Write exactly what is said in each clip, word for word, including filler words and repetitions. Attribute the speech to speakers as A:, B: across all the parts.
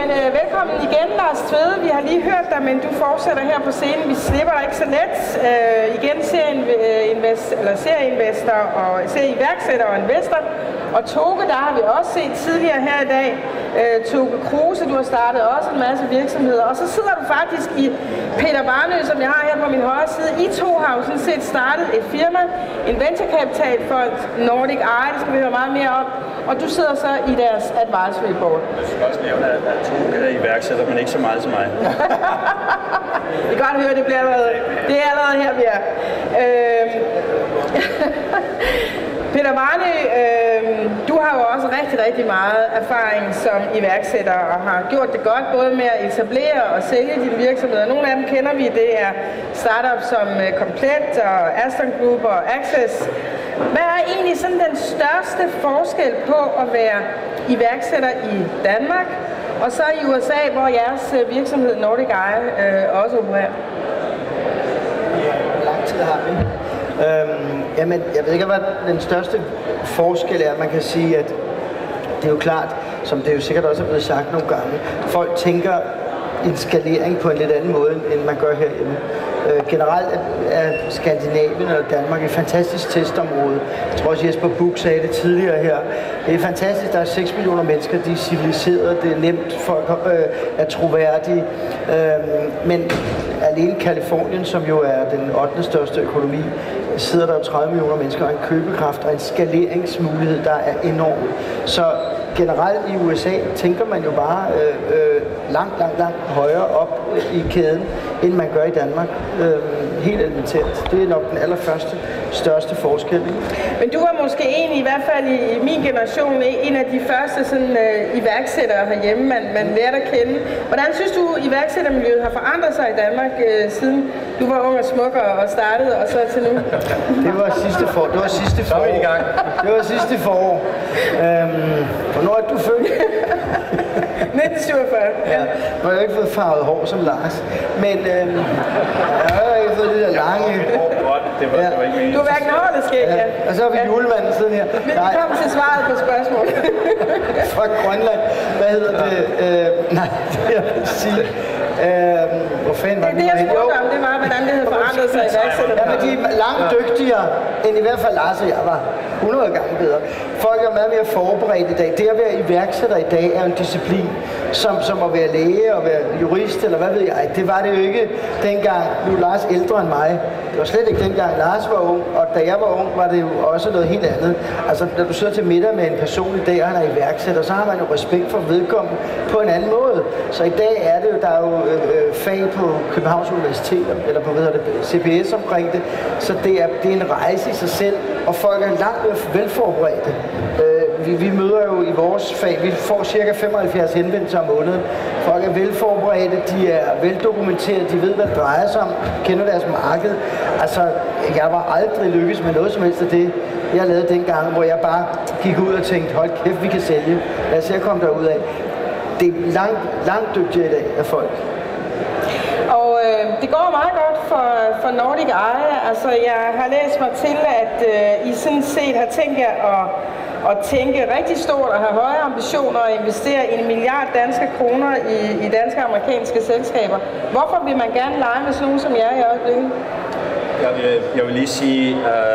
A: Jamen, øh, velkommen igen, Lars Tvede. Vi har lige hørt dig, men du fortsætter her på scenen. Vi slipper dig ikke så let. Øh, igen serieinvest, eller serieinvestor og serieværksætter og investor. Og Toge, der har vi også set tidligere her i dag. Øh, Toge Kruse, du har startet også en masse virksomheder. Og så sidder du faktisk i Peter Barnø, som jeg har her på min højre side. I to har jo sådan set startet et firma, en venturekapitalfond, Nordic Eye, det skal vi høre meget mere om. Og du sidder så i deres advisory board.
B: Jeg skal også nævne, at Toge er iværksætter, men ikke så meget som mig.
A: Det kan godt høre, det bliver allerede. Det er allerede her, vi er. Øh... Peter Barnø, øh, du har jo også rigtig, rigtig meget erfaring som iværksætter og har gjort det godt, både med at etablere og sælge dine virksomheder. Nogle af dem kender vi, det er startups som Komplet og Aston Group og Access. Hvad er egentlig sådan den største forskel på at være iværksætter i Danmark, og så i U S A, hvor jeres virksomhed Nordic Eye øh, også opererer?
C: Ja, hvor lang tid har vi? Øhm, jamen, jeg ved ikke, hvad den største forskel er. Man kan sige, at det er jo klart, som det jo sikkert også er blevet sagt nogle gange, folk tænker en skalering på en lidt anden måde, end man gør herhjemme. Øh, generelt er Skandinavien eller Danmark et fantastisk testområde. Jeg tror også Jesper Buch sagde det tidligere her. Det er fantastisk, der er seks millioner mennesker, de er civiliserede, det er nemt, folk øh, er troværdige. Øh, men alene Kalifornien, som jo er den ottende største økonomi, sidder der jo tredive millioner mennesker og en købekraft og en skaleringsmulighed, der er enorm. Så generelt i U S A tænker man jo bare øh, øh, langt, langt, langt højere op i kæden, end man gør i Danmark. Øh, helt elementært. Det er nok den allerførste, største forskel.
A: Men du var måske en, i hvert fald i, i min generation, en af de første sådan, øh, iværksættere herhjemme, man, man lærte at kende. Hvordan synes du, iværksættermiljøet har forandret sig i Danmark, øh, siden du var ung og smuk og startede, og så til nu?
C: Det var sidste for, det var sidste forår.
B: Så er vi i gang.
C: Det var sidste forår. Øhm, hvornår er du født?
A: nitten syvogfyrre.
C: Ja. Nu har jeg ikke fået farvet hår som Lars. Men øhm, jeg har ikke fået det der lange.
B: Det var,
C: ja.
B: det var ikke
A: Du er hverken hår eller skæg, ja.
C: Og så har vi julemanden siden her.
A: Men vi kommer til svaret på spørgsmålet.
C: Fra Grønland. Hvad hedder det? Øh, nej, det jeg vil sige. Øh, hvor fanden var
A: det? Det, jeg spurgte om, det var, hvordan det havde forandret sig i iværksætter.
C: Ja, men de er langt dygtigere, end i hvert fald Lars og jeg var. hundrede gange bedre. Folk er meget mere forberedt i dag. Det at være iværksætter i dag er en disciplin, som, som at være læge og være jurist, eller hvad ved jeg. Det var det jo ikke dengang. Nu er Lars ældre end mig. Det var slet ikke dengang Lars var ung, og da jeg var ung, var det jo også noget helt andet. Altså, når du sidder til middag med en person i dag, og han er iværksætter, så har man jo respekt for vedkommende på en anden måde. Så i dag er det jo, der er jo øh, fag på Københavns Universitet, eller på, hvad hedder det, C B S omkring det. Så det er, det er en rejse i sig selv, og folk er langt mere velforberedte. Øh, vi, vi møder jo i vores fag, vi får cirka femoghalvfjerds henvendelser om måneden. Folk er velforberedte, de er veldokumenterede, de ved, hvad det drejer sig om, kender deres marked. Altså, jeg var aldrig lykkes med noget som helst af det, jeg lavede dengang, hvor jeg bare gik ud og tænkte, hold kæft, vi kan sælge. Lad os se at komme derud af. Det er langt, langt dygtigere i dag af folk.
A: Og øh, det går meget godt for, for Nordic Eye. Altså, jeg har læst mig til, at øh, I sådan set har tænkt jer at, at tænke rigtig stort og have høje ambitioner og investere en milliard danske kroner i, i danske og amerikanske selskaber. Hvorfor vil man gerne lege med sådan nogen som jer i øjeblikket?
B: Jeg vil, jeg vil lige sige,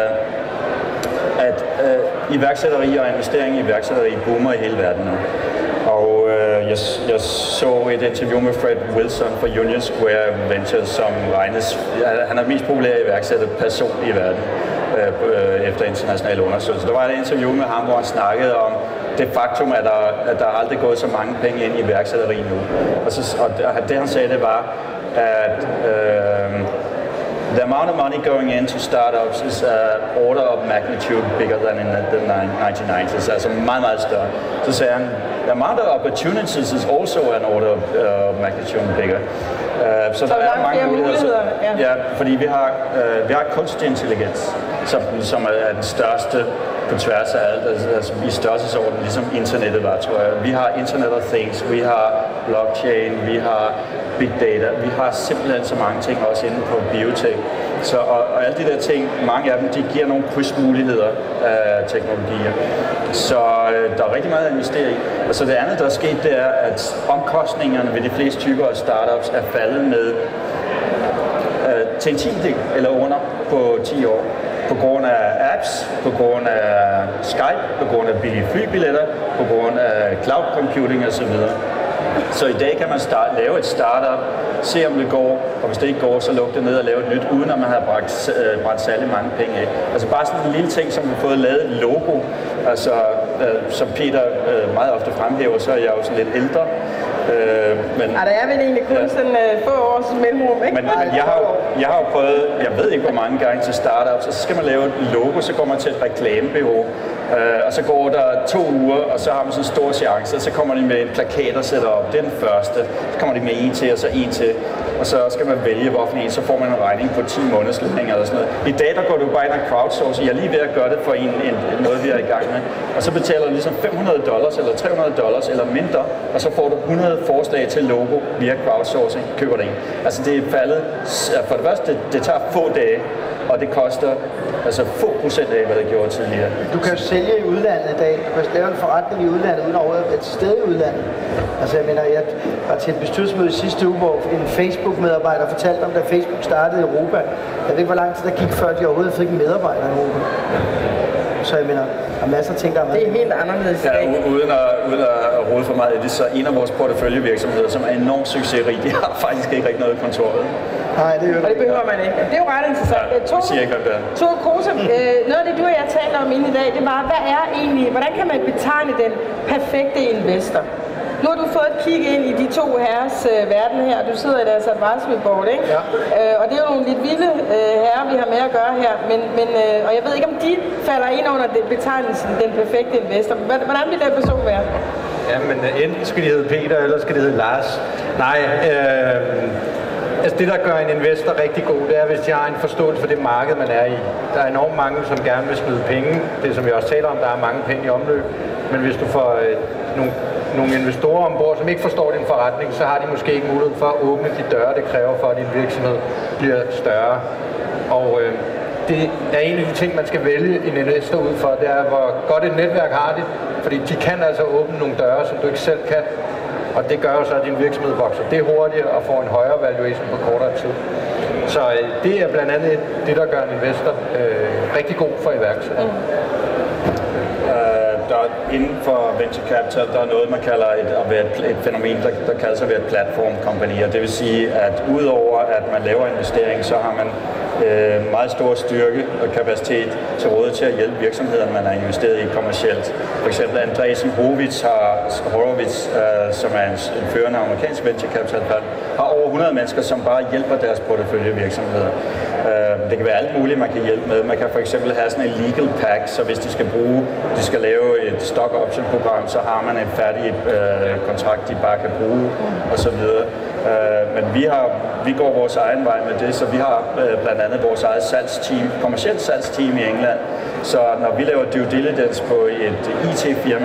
B: uh, at uh, iværksætteri og investering i iværksætteri boomer i hele verden nu. Og øh, jeg, jeg så et interview med Fred Wilson fra Union Square Ventures, som regnes, han er den mest populære iværksætterperson i verden øh, efter internationale undersøgelser. Der var et interview med ham, hvor han snakkede om det faktum, at der, at der aldrig er gået så mange penge ind i iværksætteri nu. Og, så, og det han sagde, det var, at øh, the amount of money going into startups is uh, order of magnitude bigger than in the, the nineteen nineties, altså meget, meget større. Så sagde han, the amount of opportunities is also an order of uh, magnitude bigger. Uh, så, så der er mange muligheder. Ja. Ja, fordi vi har, uh, vi har kunstig intelligens, som, som er den største på tværs af alt, altså, altså i størrelsesorden, ligesom internettet var, tror jeg. Vi har Internet of Things, vi har blockchain, vi har big data, vi har simpelthen så mange ting også inde på biotech. Så, og, og alle de der ting, mange af dem, de giver nogle krydsmuligheder af teknologier. Så øh, der er rigtig meget at investere i. Og så det andet, der er sket, det er, at omkostningerne ved de fleste typer af startups er faldet med øh, til en tiendedel eller under på ti år. På grund af apps, på grund af Skype, på grund af billige flybilletter, på grund af cloud computing osv. Så i dag kan man start, lave et startup, se om det går, og hvis det ikke går, så lukke det ned og lave et nyt, uden at man har bragt, øh, bragt særlig mange penge af. Altså bare sådan en lille ting, som vi har fået lavet et logo, altså øh, som Peter øh, meget ofte fremhæver, så er jeg jo sådan lidt ældre. Øh, men,
A: ja, der er vel egentlig kun ja. sådan øh, få års mellemrum, ikke?
B: Men, men jeg, har, jeg har jo prøvet, jeg ved ikke hvor mange gange til startups, og så skal man lave et logo, så går man til et reklamebureau, øh, og så går der to uger, og så har man sådan en stor chance, og så kommer de med en plakat og sætter op. Det er den første. Så kommer de med en til, og så en til. Og så skal man vælge, hvorfor en, så får man en regning på ti måneders lønninger eller sådan noget. I dag, der går du bare ind og crowdsource. Jeg er lige ved at gøre det for en, en, noget, vi er i gang med. Og så betaler du ligesom fem hundrede dollars, eller tre hundrede dollars, eller mindre, og så får du hundrede forslag til logo via crowdsourcing. Køber det en. Altså, det er faldet. For det første, det, det tager få dage, og det koster altså få procent af, hvad det gjorde tidligere.
C: Du kan jo sælge i udlandet i dag. Du kan lave en forretning i udlandet, uden overhovedet at være til stede i udlandet. Altså, jeg mener, jeg var til et bestyrelsesmøde i sidste uge, hvor en Facebook-medarbejder fortalte om, da Facebook startede i Europa. Jeg ved ikke, hvor lang tid der gik, før de overhovedet fik en medarbejder i Europa. Så jeg mener, der er masser af ting, der er med.
A: Det er helt anderledes i dag.
B: Ja, uden at, uden at rode for meget i det, så en af vores porteføljevirksomheder, som er enormt succesrig, de har faktisk ikke rigtig noget i kontoret.
C: Nej, det,
A: og det behøver man ikke. Det er jo ret interessant.
B: Ja, jeg siger ikke, hvem det er.
A: Tove Kruse, øh, noget af det, du og jeg taler om inde i dag, det var, hvad er egentlig, hvordan kan man betegne den perfekte investor? Nu har du fået et kig ind i de to herres øh, verden her. Du sidder i deres advisory board, ikke?
C: Ja.
A: Øh, og det er jo nogle lidt vilde øh, herrer, vi har med at gøre her. Men, men, øh, og jeg ved ikke, om de falder ind under det, betegnelsen den perfekte investor. Hvordan vil den person være?
D: Ja, men enten skal de hedde Peter, eller skal de hedde Lars. Nej, øh, altså det, der gør en investor rigtig god, det er, hvis de har en forståelse for det marked, man er i. Der er enormt mange, som gerne vil smide penge. Det, som vi også taler om, der er mange penge i omløb. Men hvis du får øh, nogle, nogle investorer ombord, som ikke forstår din forretning, så har de måske ikke mulighed for at åbne de døre, det kræver for, at din virksomhed bliver større. Og øh, det er en af de ting, man skal vælge en investor ud for, det er, hvor godt et netværk har de. Fordi de kan altså åbne nogle døre, som du ikke selv kan. Og det gør jo så, at din virksomhed vokser. Det er hurtigere og får en højere valuation på kortere tid. Så øh, det er blandt andet det, der gør en investor øh, rigtig god for iværksætter. Mm.
B: Der inden for venture capital, der er noget, man kalder et, at være et, et fænomen, der, der kalder sig at være et platform company. Og det vil sige, at udover at man laver investering, så har man øh, meget stor styrke og kapacitet til råd til at hjælpe virksomhederne, man har investeret i kommercielt. For eksempel Andreessen Horowitz, har, Horowitz øh, som er en, en førende amerikansk venture capital fund, har over hundrede mennesker, som bare hjælper deres porteføljevirksomheder. Øh, det kan være alt muligt, man kan hjælpe med. Man kan for eksempel have sådan en legal pack, så hvis de skal bruge, de skal lave et stock option program, så har man en færdig øh, kontrakt, de bare kan bruge osv. Øh, men vi har, vi går vores egen vej med det, så vi har øh, blandt andet vores eget salgsteam, kommercielt salgsteam i England. Så når vi laver due diligence på et I T-firma,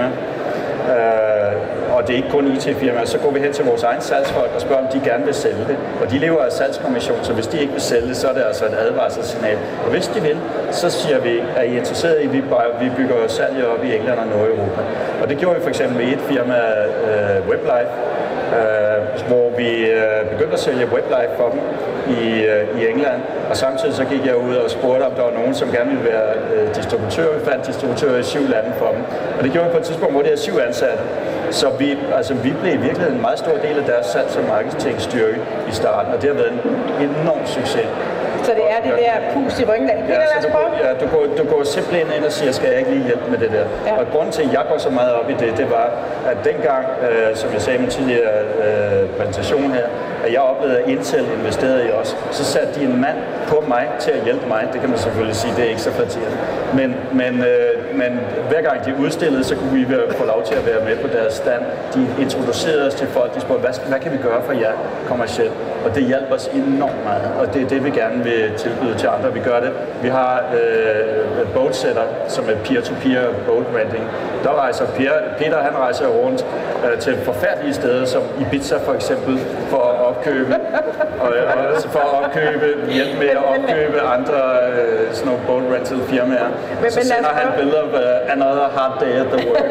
B: øh, og det er ikke kun I T-firmaer, så går vi hen til vores egen salgsfolk og spørger, om de gerne vil sælge det. Og de lever af salgskommission, så hvis de ikke vil sælge det, så er det altså et advarselssignal. Og hvis de vil, så siger vi, er I interesseret i, at vi, vi bygger salget op i England og Nordeuropa. Og det gjorde vi for eksempel med et firma, uh, WebLife, uh, hvor vi uh, begyndte at sælge WebLife for dem i, uh, i England. Og samtidig så gik jeg ud og spurgte, om der var nogen, som gerne ville være uh, distributører. Vi fandt distributører i syv lande for dem. Og det gjorde vi på et tidspunkt, hvor det er syv ansatte. Så vi, altså, vi blev i virkeligheden en meget stor del af deres salgs- og marketingstyrke i starten, og det har været en enorm succes.
A: Så det er det der pus i ryggen.
B: Ja, så du, ja, du, går, du går simpelthen ind og siger, skal jeg ikke lige hjælpe med det der? Ja. Og grunden til, at jeg går så meget op i det, det var, at dengang, øh, som jeg sagde i min tidligere øh, præsentation her, at jeg oplevede, at Intel investerede i os, så satte de en mand på mig til at hjælpe mig. Det kan man selvfølgelig sige, det er ikke så flatterende. Men, men, øh, men hver gang de udstillede, så kunne vi få lov til at være med på deres stand. De introducerede os til folk, de spurgte, hvad, hvad kan vi gøre for jer kommercielt? Og det hjalp os enormt meget, og det er det, vi gerne vil tilbyde til andre. Vi gør det. Vi har øh, boatsetter, som er peer-to-peer boat renting. Der rejser Peter, Peter han rejser rundt øh, til forfærdelige steder, som Ibiza for eksempel, for opkøbe, og, og også for at opkøbe, hjælpe med at opkøbe andre øh, sådan nogle boat rental firmaer. Men, så sender han billeder af uh, another hard day at the work.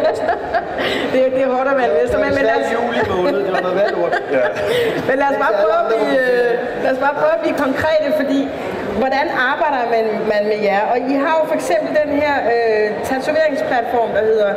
A: det, det er hårdt at være investor, men, men lad os...
C: juli måned, det var noget værd ord. Ja.
A: Men lad os bare prøve at blive, øh, lad os bare prøve at blive konkrete, fordi hvordan arbejder man, man med jer? Og I har jo for eksempel den her øh, tatoveringsplatform, der hedder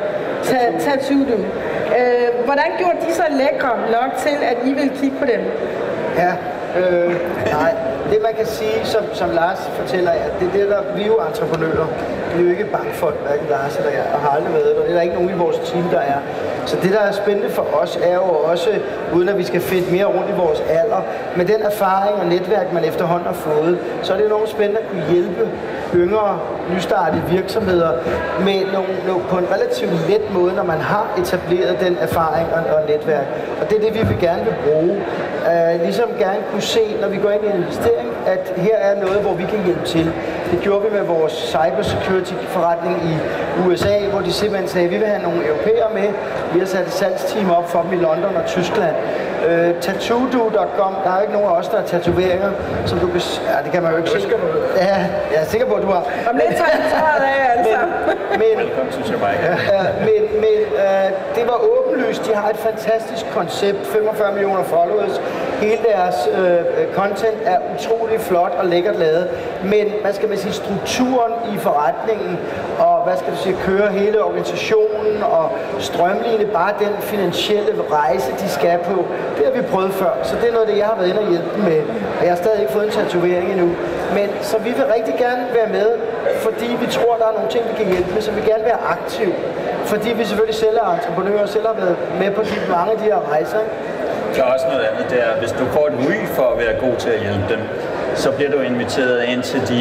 A: Tatoodo. Øh, hvordan gjorde de så lækre nok til, at I vil kigge på dem?
C: Ja, øh, nej. Det man kan sige, som, som Lars fortæller jer, det er det, der vi er jo entreprenører. Vi er jo ikke bankfolk, hverken Lars eller jeg, og har aldrig været det. Det er der ikke nogen i vores team, der er. Så det, der er spændende for os, er jo også, uden at vi skal fedte mere rundt i vores alder, med den erfaring og netværk, man efterhånden har fået, så er det enormt spændende at kunne hjælpe yngre, nystartede virksomheder med nogle, nogle, på en relativt let måde, når man har etableret den erfaring og, og netværk. Og det er det, vi vil gerne vil bruge. Uh, ligesom gerne kunne se, når vi går ind i en investering, at her er noget, hvor vi kan hjælpe til. Det gjorde vi med vores cybersecurity forretning i U S A, hvor de simpelthen sagde, at vi vil have nogle europæere med. Vi har sat et salgsteam op for dem i London og Tyskland. Uh, Tatoodo punktum com, der er jo ikke nogen af os, der har tatoveringer, som du kan... Ja, det kan man jo ikke se. Ja, jeg er sikker på, at du har.
A: Om lidt tager jeg tøjet af, altså.
C: Men, Velkommen til Jamaica. Ja, men men uh, det var åbenlyst. De har et fantastisk koncept, femogfyrre millioner followers. Hele deres uh, content er utrolig flot og lækkert lavet. Men, hvad skal man sige, strukturen i forretningen, og hvad skal du sige, køre hele organisationen og strømline bare den finansielle rejse, de skal på, det har vi prøvet før. Så det er noget af det, jeg har været inde og hjælpe dem med. Og jeg har stadig ikke fået en tatovering endnu. Men så vi vil rigtig gerne være med, fordi vi tror, der er nogle ting, vi kan hjælpe med, så vi vil gerne være aktive. Fordi vi selvfølgelig selv er entreprenører og selv har været med på de, mange af de her rejser.
B: Der er også noget andet, det er, hvis du får et ry for at være god til at hjælpe dem, så bliver du inviteret ind til, de,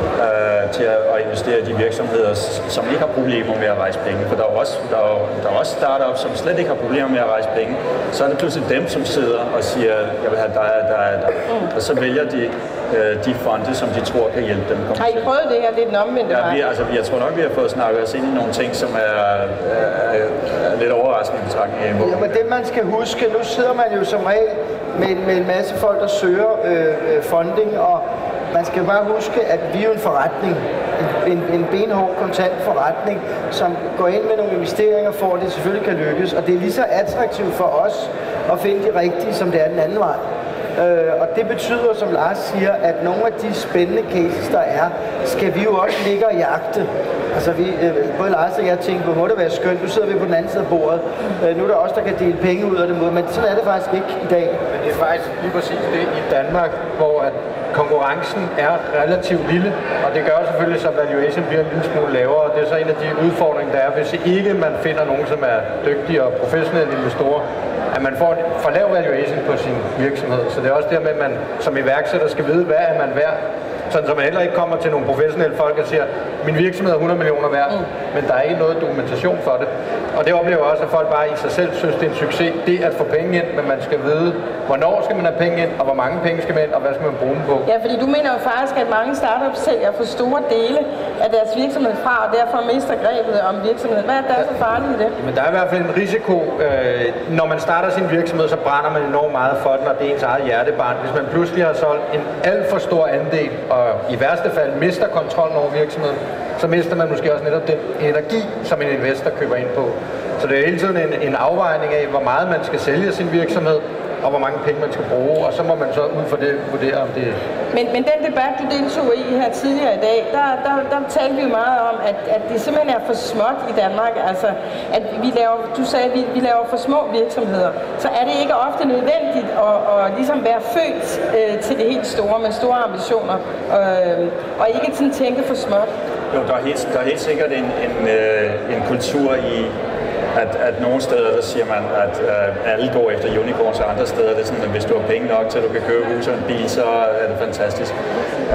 B: øh, til at investere i de virksomheder, som ikke har problemer med at rejse penge. For der er også, der er, der er også startups, som slet ikke har problemer med at rejse penge. Så er det pludselig dem, som sidder og siger, jeg vil have dig, dig, dig. Og så vælger de øh, de fonde, som de tror kan hjælpe dem.
A: Har I prøvet det her? Det er den omvendte
B: ja, vi, altså, jeg tror nok, vi har fået snakket os ind i nogle ting, som er, er, er, er lidt overraskende i betragtning af.
C: Ja, men det man skal huske, nu sidder man jo som regel med, med en masse folk, der søger øh, funding, og man skal bare huske, at vi er jo en forretning, en, en benhård kontant forretning, som går ind med nogle investeringer for, at det selvfølgelig kan lykkes. Og det er lige så attraktivt for os at finde de rigtige, som det er den anden vej. Øh, og det betyder, som Lars siger, at nogle af de spændende cases, der er, skal vi jo også ligge og jagte. Altså vi, øh, både Lars og jeg tænkte, hvor må det være skønt, nu sidder vi på den anden side af bordet. Øh, nu er der også der kan dele penge ud af det måde, men sådan er det faktisk ikke i dag.
D: Men det er faktisk lige præcis det i Danmark, hvor at konkurrencen er relativt lille, og det gør selvfølgelig, så valuation bliver en lille smule lavere. Det er så en af de udfordringer, der er, hvis ikke man finder nogen, som er dygtige og professionelle investorer, at man får en for lav valuation på sin virksomhed. Så det er også dermed, at man som iværksætter skal vide, hvad er man værd. Sådan så man heller ikke kommer til nogle professionelle folk og siger, min virksomhed er hundrede millioner værd, mm. men der er ikke noget dokumentation for det. Og det oplever også, at folk bare i sig selv synes, det er en succes, det at få penge ind, men man skal vide, hvornår skal man have penge ind, og hvor mange penge skal man ind, og hvad skal man bruge dem på.
A: Ja, fordi du mener jo faktisk, at mange startups sælger for store dele af deres virksomhed fra, og derfor mister grebet om virksomheden. Hvad er der så farligt i det?
D: Men der er i hvert fald en risiko, øh, når man starter sin virksomhed, så brænder man enormt meget for den, og det er ens eget hjertebarn. Hvis man pludselig har solgt en alt for stor andel, og i værste fald mister kontrollen over virksomheden, så mister man måske også netop den energi, som en investor køber ind på. Så det er hele tiden en, en afvejning af, hvor meget man skal sælge sin virksomhed, og hvor mange penge man skal bruge, og så må man så ud for det vurdere, om det...
A: Men, men den debat, du deltog i her tidligere i dag, der, der, der talte vi jo meget om, at, at det simpelthen er for småt i Danmark. Altså, at vi laver, du sagde, at vi, vi laver for små virksomheder. Så er det ikke ofte nødvendigt at, at ligesom være født øh, til det helt store, med store ambitioner, øh, og ikke sådan tænke for småt?
B: Jo, der er helt, der er helt sikkert en, en, øh, en kultur i... At, at nogle steder, der siger man, at uh, alle går efter unicorns, og andre steder, det er sådan, at hvis du har penge nok til, at du kan købe hus og en bil, så er det fantastisk. Uh,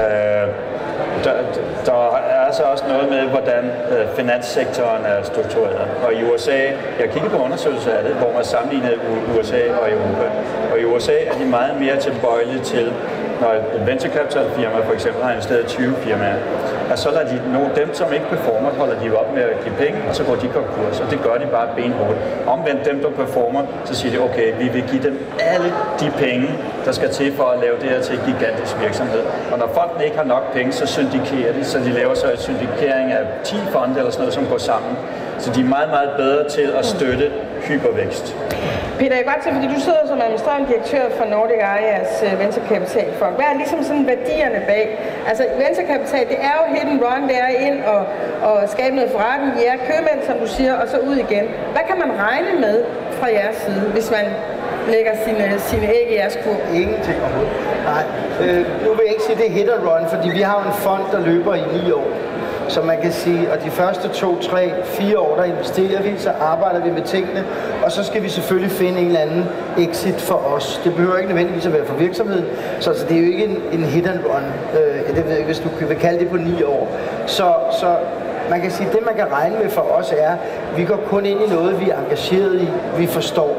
B: der, der er så også noget med, hvordan uh, finanssektoren er struktureret. Og i U S A, jeg kiggede på undersøgelser af det, hvor man sammenligner U S A og Europa. Og i U S A er de meget mere tilbøjelige til når et venture capital firma for eksempel har investeret tyve firmaer, at så lader de nogle dem, som ikke performer, holder de op med at give penge, og så går de konkurs, og det gør de bare benhårdt. Omvendt dem, der performer, så siger de, okay, vi vil give dem alle de penge, der skal til for at lave det her til en gigantisk virksomhed. Og når folk ikke har nok penge, så syndikerer de, så de laver så en syndikering af ti fonde eller sådan noget, som går sammen. Så de er meget, meget bedre til at støtte hypervækst.
A: Peter, jeg kan godt se, fordi du sidder som administrerende direktør for Nordic Arias Venture Capital Fond. Hvad er ligesom sådan værdierne bag? Altså Venture Capital, det er jo hit and run, det er ind og, og skabe noget forretning. I er købmænd, som du siger, og så ud igen. Hvad kan man regne med fra jeres side, hvis man lægger sine, sine æg i jeres kurv?
C: Ingenting overhovedet. Nej, øh, nu vil jeg ikke sige, det er hit and run, fordi vi har jo en fond, der løber i ni år. Så man kan sige, at de første to, tre, fire år, der investerer vi, så arbejder vi med tingene, og så skal vi selvfølgelig finde en eller anden exit for os. Det behøver ikke nødvendigvis at være for virksomheden, så altså, det er jo ikke en, en hit and run, øh, det ved jeg, hvis du vil kalde det på ni år. Så, så man kan sige, at det man kan regne med for os er, at vi går kun ind i noget, vi er engageret i, vi forstår.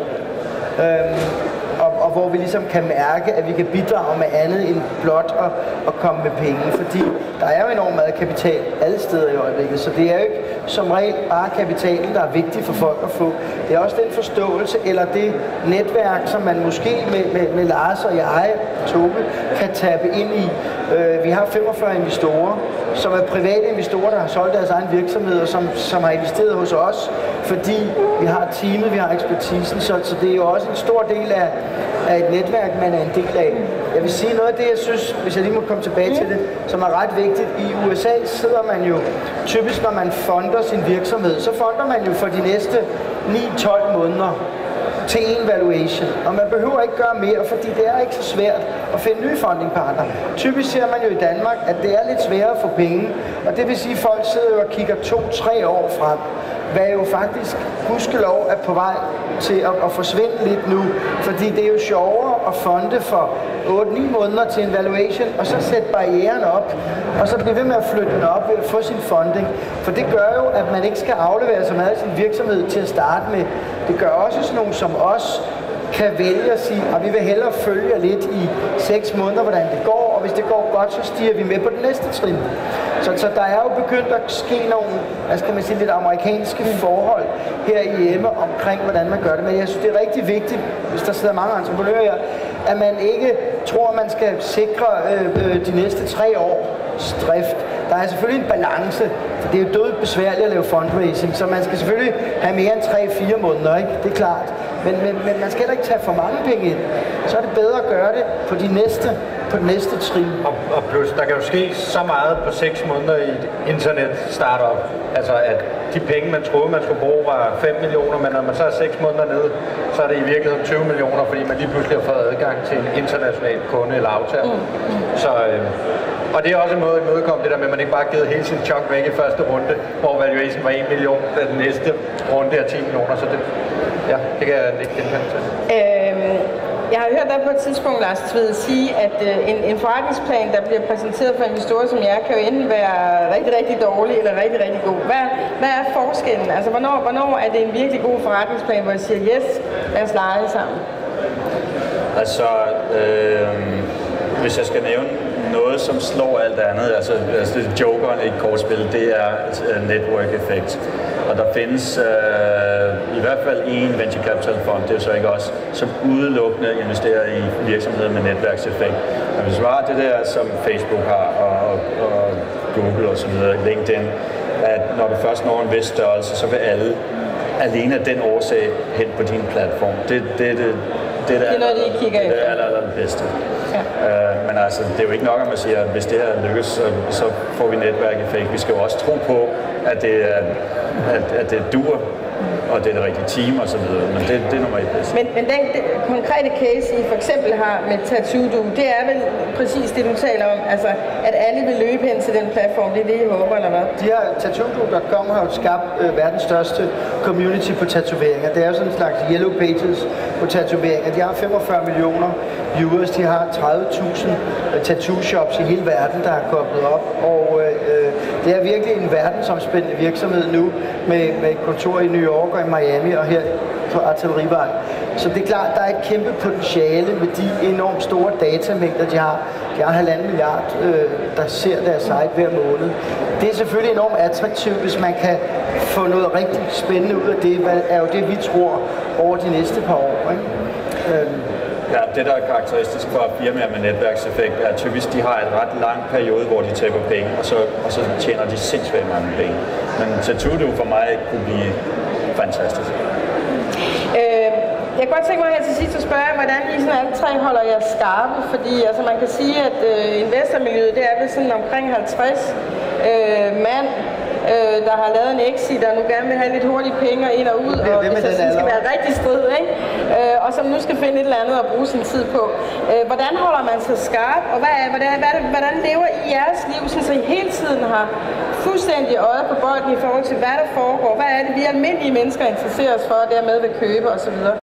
C: Øhm, Og, og hvor vi ligesom kan mærke, at vi kan bidrage med andet end blot at, at komme med penge. Fordi der er jo enormt meget kapital alle steder i øjeblikket, så det er jo ikke som regel bare kapitalen, der er vigtig for folk at få. Det er også den forståelse, eller det netværk, som man måske med, med, med Lars og jeg, Tobe, kan tabe ind i. Øh, vi har femogfyrre investorer, som er private investorer, der har solgt deres egen virksomhed, og som, som har investeret hos os, fordi vi har teamet, vi har ekspertisen, så, så det er jo også en stor del af, af et netværk, man er en del af. Jeg vil sige noget af det, jeg synes, hvis jeg lige må komme tilbage til det, som er ret vigtigt. I U S A sidder man jo typisk, når man fonder sin virksomhed, så fonder man jo for de næste ni til tolv måneder til en valuation. Og man behøver ikke gøre mere, fordi det er ikke så svært at finde nye fundingpartner. Typisk ser man jo i Danmark, at det er lidt sværere at få penge, og det vil sige, at folk sidder jo og kigger to-tre år frem, hvad jo faktisk, gudskelov, er på vej til at, at forsvinde lidt nu, fordi det er jo sjovere at fonde for otte-ni måneder til en valuation, og så sætte barrieren op, og så blive ved med at flytte den op ved at få sin funding. For det gør jo, at man ikke skal aflevere så meget af sin virksomhed til at starte med. Det gør også sådan nogen som os, kan vælge at sige, at vi vil hellere følge lidt i seks måneder, hvordan det går, og hvis det går godt, så stiger vi med på den næste trin. Så, så der er jo begyndt at ske nogle, hvad skal man sige, lidt amerikanske forhold herhjemme omkring, hvordan man gør det. Men jeg synes, det er rigtig vigtigt, hvis der sidder mange entreprenører her, at man ikke tror, at man skal sikre øh, øh, de næste tre års drift. Der er selvfølgelig en balance, for det er jo dødt besværligt at lave fundraising, så man skal selvfølgelig have mere end tre-fire måneder, ikke? Det er klart. Men, men, men man skal heller ikke tage for mange penge ind. Så er det bedre at gøre det på de næste, på det næste trin.
D: Og, og plus, der kan jo ske så meget på seks måneder i et internet-startup. Altså, at de penge, man troede, man skulle bruge, var fem millioner, men når man så er seks måneder nede, så er det i virkeligheden tyve millioner, fordi man lige pludselig har fået adgang til en international kunde eller aftale. Mm. Så, øh, og det er også en måde at imødekomme det der med, at man ikke bare har givet hele sin chunk væk i første runde, hvor valuation var en million, og den næste runde er ti millioner, så det, ja, det kan jeg ikke genkende til.
A: Øhm, jeg har hørt dig på et tidspunkt, Lars Tvede, sige, at øh, en, en forretningsplan, der bliver præsenteret for investorer som jer, kan jo enten være rigtig, rigtig dårlig eller rigtig, rigtig god. Hvad, hvad er forskellen? Altså, hvornår, hvornår er det en virkelig god forretningsplan, hvor jeg siger, yes, lad os lege sammen?
B: Altså, øh, hvis jeg skal nævne noget, som slår alt andet, altså, altså jokeren i et kortspil, det er network effekt. Og der findes øh, i hvert fald en venture capital fond, det er så ikke os, som udelukkende investerer i virksomheder med netværkseffekt. Men hvis man har det der, som Facebook har, og, og, og Google og så videre, LinkedIn, at når du først når en vis størrelse, så vil alle alene af den årsag hen på din platform. Det, det, det, det, det er noget, de kigger efter. Det er aller, aller det bedste. Ja. Uh, men altså, det er jo ikke nok, at man siger, at hvis det her lykkes, så, så får vi netværkeffekt. Vi skal jo også tro på, at det, er, at, at det dur, og det er det rigtige team og så videre, men det, det er nummer et bedst.
A: Men, men den, den konkrete case, I for eksempel har med Tattoo-Do, det er vel præcis det, du taler om, altså at alle vil løbe hen til den platform, det er det, I håber, eller hvad?
C: De her Tattoo Do punktum com har jo skabt øh, verdens største community på tatoveringer. Det er jo sådan en slags yellow pages på tatoveringer. De har femogfyrre millioner viewers, de har tredive tusind øh, tattoo shops i hele verden, der er koblet op, og øh, det er virkelig en verdensomspændende virksomhed nu, med, med kontor i New York og i Miami og her på Artillerivej. Så det er klart, der er et kæmpe potentiale med de enormt store datamængder, de har. De har halvanden milliard, øh, der ser deres site hver måned. Det er selvfølgelig enormt attraktivt, hvis man kan få noget rigtig spændende ud af det, hvad er jo det, vi tror over de næste par år. Ikke? Øhm.
B: Ja, det der er karakteristisk for firmaer med netværkseffekt, er at typisk de har en ret lang periode, hvor de taber penge, og så, og så tjener de sindssygt mange penge. Men Tatudo for mig kunne blive fantastisk.
A: Øh, jeg kan godt tænke mig her til sidst at spørge, hvordan I sådan alle tre holder jer skarpe, fordi altså, man kan sige, at øh, investormiljøet det er vel sådan omkring halvtreds øh, mand, øh, der har lavet en exit, og nu gerne vil have lidt hurtige penge ind og ud, og hvis det skal være rigtig strid, ikke? Øh, og som nu skal finde et eller andet at bruge sin tid på. Øh, hvordan holder man sig skarp, og hvad er, hvordan, hvad, hvordan lever I jeres liv, så I hele tiden har fuldstændig øjet på bolden i forhold til, hvad der foregår? Hvad er det, vi almindelige mennesker interesserer os for, og dermed vil købe osv.?